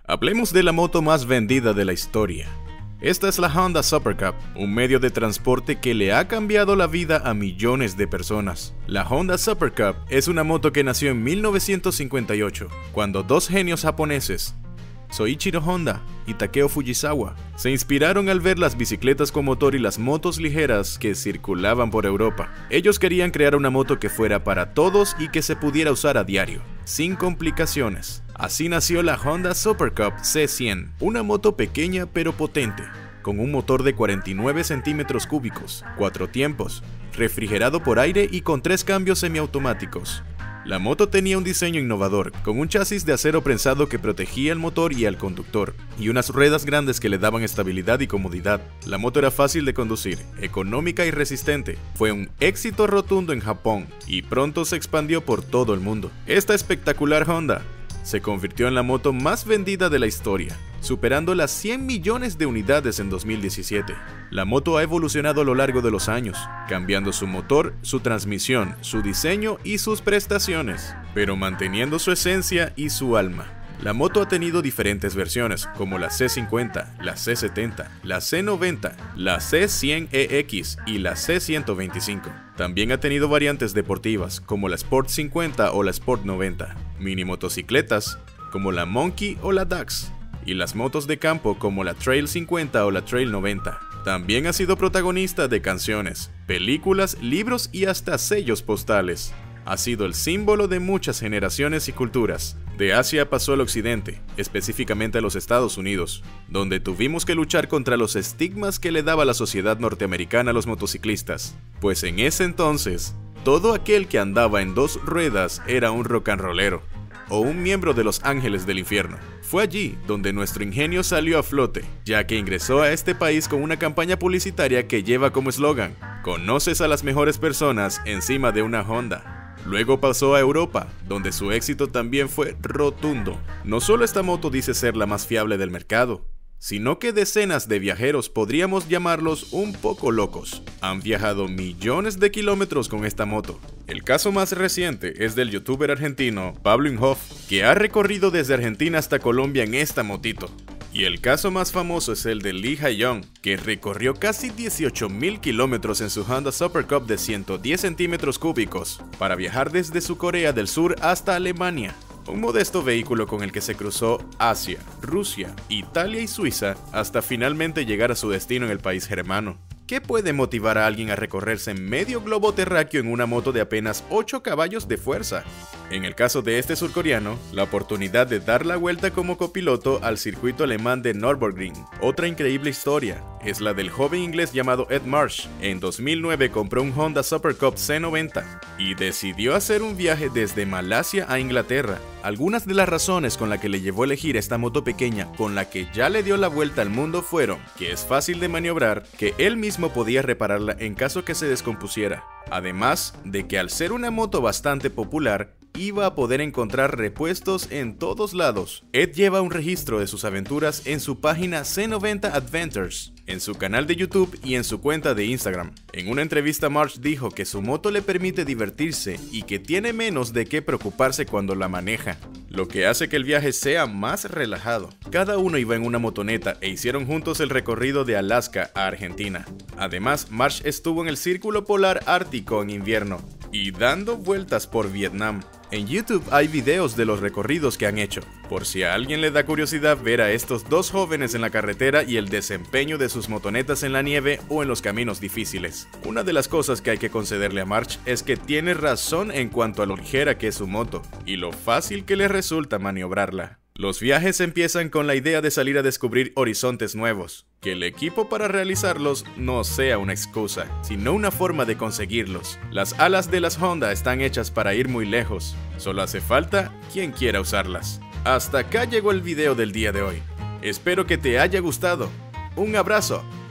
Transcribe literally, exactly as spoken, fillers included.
Hablemos de la moto más vendida de la historia. Esta es la Honda Super Cup, un medio de transporte que le ha cambiado la vida a millones de personas. La Honda Super Cup es una moto que nació en mil novecientos cincuenta y ocho, cuando dos genios japoneses, Soichiro Honda y Takeo Fujisawa, se inspiraron al ver las bicicletas con motor y las motos ligeras que circulaban por Europa. Ellos querían crear una moto que fuera para todos y que se pudiera usar a diario, sin complicaciones. Así nació la Honda Super Cup C cien, una moto pequeña pero potente, con un motor de cuarenta y nueve centímetros cúbicos, cuatro tiempos, refrigerado por aire y con tres cambios semiautomáticos. La moto tenía un diseño innovador, con un chasis de acero prensado que protegía el motor y al conductor, y unas ruedas grandes que le daban estabilidad y comodidad. La moto era fácil de conducir, económica y resistente. Fue un éxito rotundo en Japón, y pronto se expandió por todo el mundo. Esta espectacular Honda se convirtió en la moto más vendida de la historia, superando las cien millones de unidades en dos mil diecisiete. La moto ha evolucionado a lo largo de los años, cambiando su motor, su transmisión, su diseño y sus prestaciones, pero manteniendo su esencia y su alma. La moto ha tenido diferentes versiones, como la C cincuenta, la C setenta, la C noventa, la C cien E X y la C ciento veinticinco. También ha tenido variantes deportivas, como la Sport cincuenta o la Sport noventa, mini motocicletas, como la Monkey o la Dax, y las motos de campo como la Trail cincuenta o la Trail noventa. También ha sido protagonista de canciones, películas, libros y hasta sellos postales. Ha sido el símbolo de muchas generaciones y culturas. De Asia pasó al occidente, específicamente a los Estados Unidos, donde tuvimos que luchar contra los estigmas que le daba la sociedad norteamericana a los motociclistas, pues en ese entonces, todo aquel que andaba en dos ruedas era un rock and rollero, o un miembro de los Ángeles del Infierno. Fue allí donde nuestro ingenio salió a flote, ya que ingresó a este país con una campaña publicitaria que lleva como eslogan: "Conoces a las mejores personas encima de una Honda". Luego pasó a Europa, donde su éxito también fue rotundo. No solo esta moto dice ser la más fiable del mercado, sino que decenas de viajeros, podríamos llamarlos un poco locos, han viajado millones de kilómetros con esta moto. El caso más reciente es del youtuber argentino Pablo Inhofe, que ha recorrido desde Argentina hasta Colombia en esta motito. Y el caso más famoso es el de Lee Ha-young, que recorrió casi dieciocho mil kilómetros en su Honda Super Cup de ciento diez centímetros cúbicos para viajar desde su Corea del Sur hasta Alemania. Un modesto vehículo con el que se cruzó Asia, Rusia, Italia y Suiza hasta finalmente llegar a su destino en el país germano. ¿Qué puede motivar a alguien a recorrerse medio globo terráqueo en una moto de apenas ocho caballos de fuerza? En el caso de este surcoreano, la oportunidad de dar la vuelta como copiloto al circuito alemán de Nürburgring. Otra increíble historia es la del joven inglés llamado Ed Marsh. En dos mil nueve compró un Honda Super Cup C noventa y decidió hacer un viaje desde Malasia a Inglaterra. Algunas de las razones con las que le llevó a elegir esta moto pequeña con la que ya le dio la vuelta al mundo fueron que es fácil de maniobrar, que él mismo podía repararla en caso que se descompusiera, además de que al ser una moto bastante popular, iba a poder encontrar repuestos en todos lados. Ed lleva un registro de sus aventuras en su página C noventa Adventures, en su canal de YouTube y en su cuenta de Instagram. En una entrevista, Marsh dijo que su moto le permite divertirse y que tiene menos de qué preocuparse cuando la maneja, lo que hace que el viaje sea más relajado. Cada uno iba en una motoneta e hicieron juntos el recorrido de Alaska a Argentina. Además, Marsh estuvo en el Círculo Polar Ártico en invierno y dando vueltas por Vietnam. En YouTube hay videos de los recorridos que han hecho, por si a alguien le da curiosidad ver a estos dos jóvenes en la carretera y el desempeño de sus motonetas en la nieve o en los caminos difíciles. Una de las cosas que hay que concederle a Marsh es que tiene razón en cuanto a lo ligera que es su moto y lo fácil que le resulta maniobrarla. Los viajes empiezan con la idea de salir a descubrir horizontes nuevos. Que el equipo para realizarlos no sea una excusa, sino una forma de conseguirlos. Las alas de las Honda están hechas para ir muy lejos. Solo hace falta quien quiera usarlas. Hasta acá llegó el video del día de hoy. Espero que te haya gustado. Un abrazo.